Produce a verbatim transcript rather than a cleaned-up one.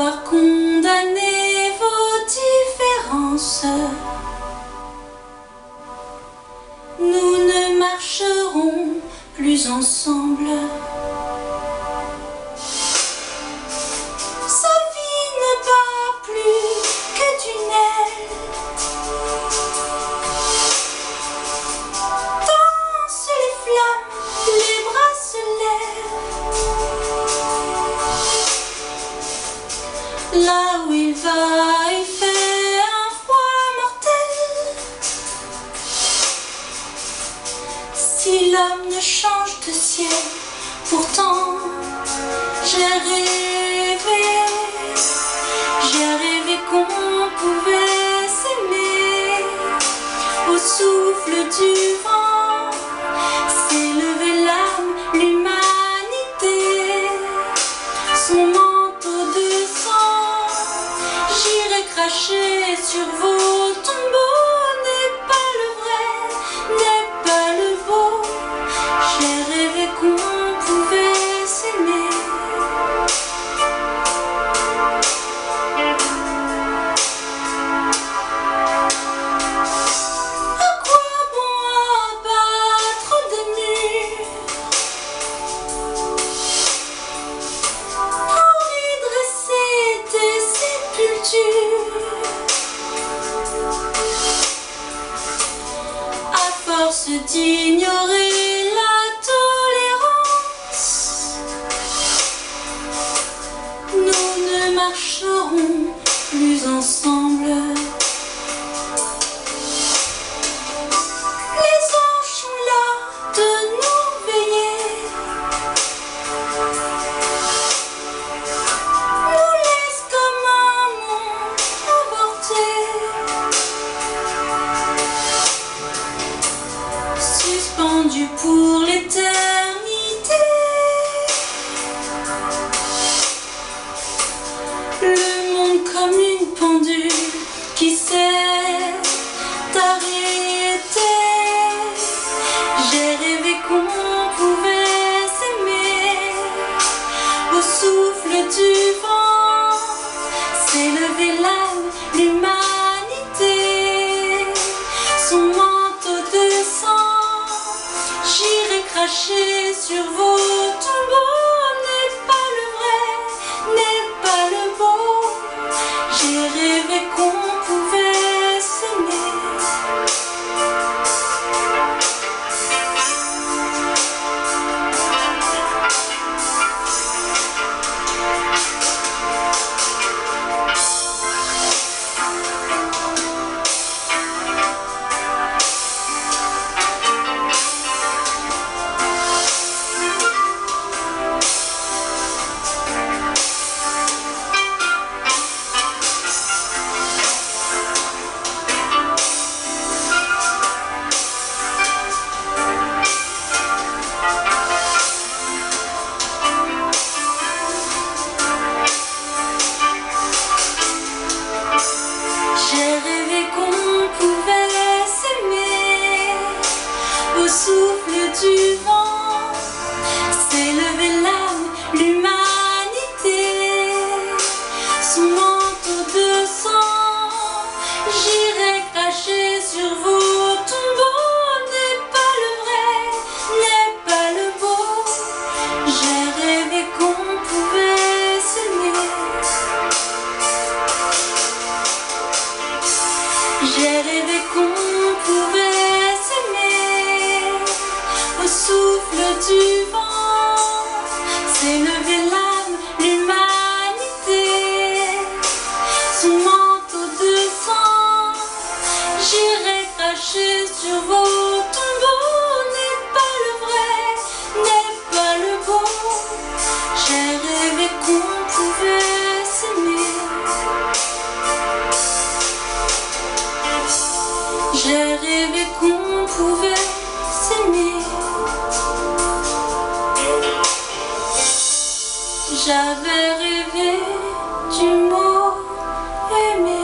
avoir condamné vos différences, nous ne marcherons plus ensemble. Sa vie ne bat plus que d'une aile. Dansent les flammes, les bracelets. Là où il va, il fait un froid mortel. Si l'homme ne change de ciel, pourtant j'ai rêvé, j'ai rêvé qu'on pouvait s'aimer. Au souffle du vent s'élevait l'âme, l'humanité. Son manteau de sang, j'irai cracher sur vos tombeaux. N'est pas le vrai, n'est pas le beau. J'ai rêvé qu'on pouvait s'aimer. À quoi bon abattre des murs pour y dresser des sépultures? À force d'ignorer la tolérance, nous ne marcherons plus ensemble. Les anges sont là de nous veiller, nous laissent comme un monde avorté, suspendu pour l'éternité. Le monde comme une pendule qui s'est arrêtée. J'ai rêvé qu'on pouvait s'aimer. Au souffle du vent s'élevait l'âme, l'humanité. Son manteau de sang, j'irai cracher sur vos tombeaux. N'est pas le vrai, n'est pas le beau. J'ai rêvé qu'on pouvait s'aimer. J'ai rêvé qu'on pouvait s'aimer. Au souffle du vent s'élevait l'âme, l'humanité. Son manteau de sang, j'irai cracher sur vos tombeaux. N'est pas le vrai, n'est pas le beau. J'ai rêvé qu'on pouvait s'aimer. J'ai rêvé qu'on pouvait s'aimer. Au souffle du vent s'élevait l'âme, l'humanité. Son manteau de sang, j'irai cracher sur vos tombeaux. N'est pas le vrai, n'est pas le beau. J'ai rêvé qu'on pouvait s'aimer. J'ai rêvé qu'on pouvait s'aimer. J'avais rêvé du mot aimer.